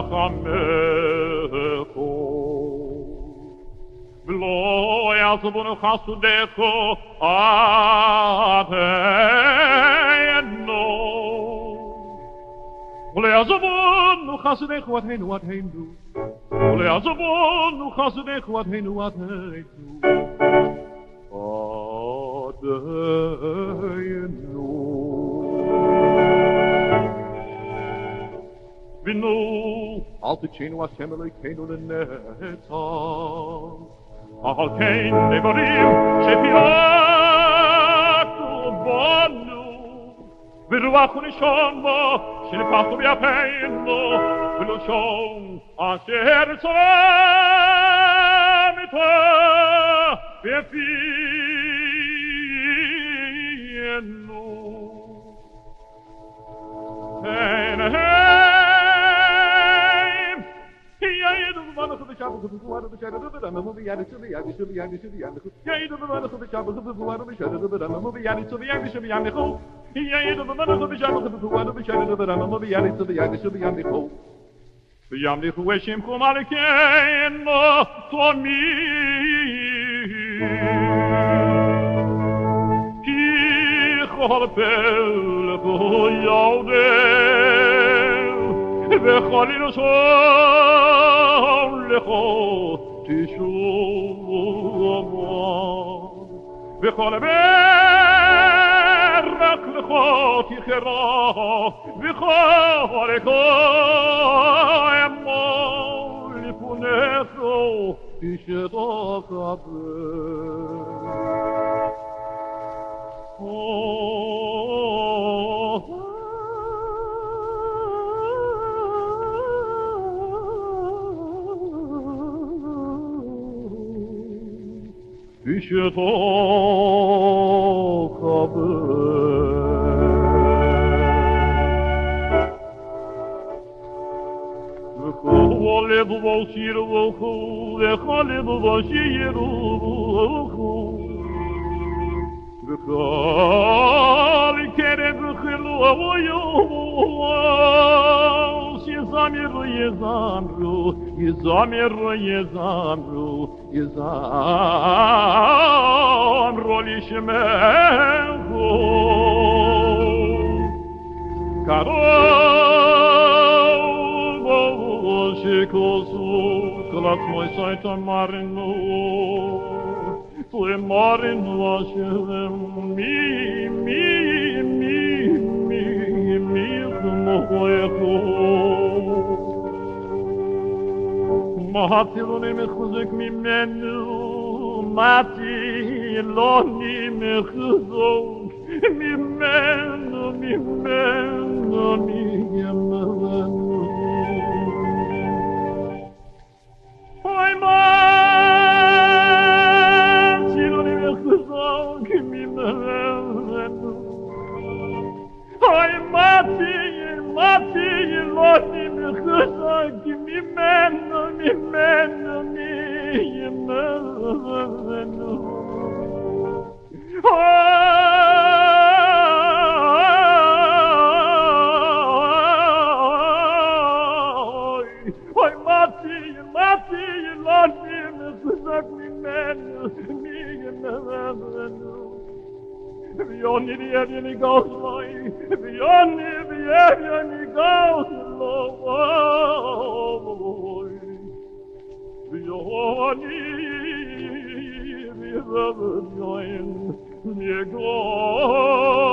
רחמךו ולא יעזבונו חסודך עדינו ולא יעזבונו חסודך עדינו ולא יעזבונו חסודך עדינו ונו אל תקשינו השם אלוהינו לנצח על כן דברים שפירקנו בנו ורוח ונשום בו שנפחנו ביפינו ולשון אשר צורם איתו בפינו וימליכו שמכו מלכנו תמיד כי כל פלג יעודל וכל ינשום לכו תשומה וכל ברק לכו תחרה וכל אמור לפונכו תשתקבל וכל לבו שירוכו וכל לבו שירוכו וכל קרב חילו יומוס יזמרו יזמרו יזמרו יזמרו יזמרו לשמחו קרוב שכוסו כל עצמו סייטה מרנו ומרנו השם מי כמוכו מהתירוני מחוזק ממנו מהתילוני מחוזק ממנו מיגמנו אוי מהתילוני מחוזק ממנו אוי מהתילוני מחוזק ממנו Vioni vieni goes my vioni goes low vioni vieni goes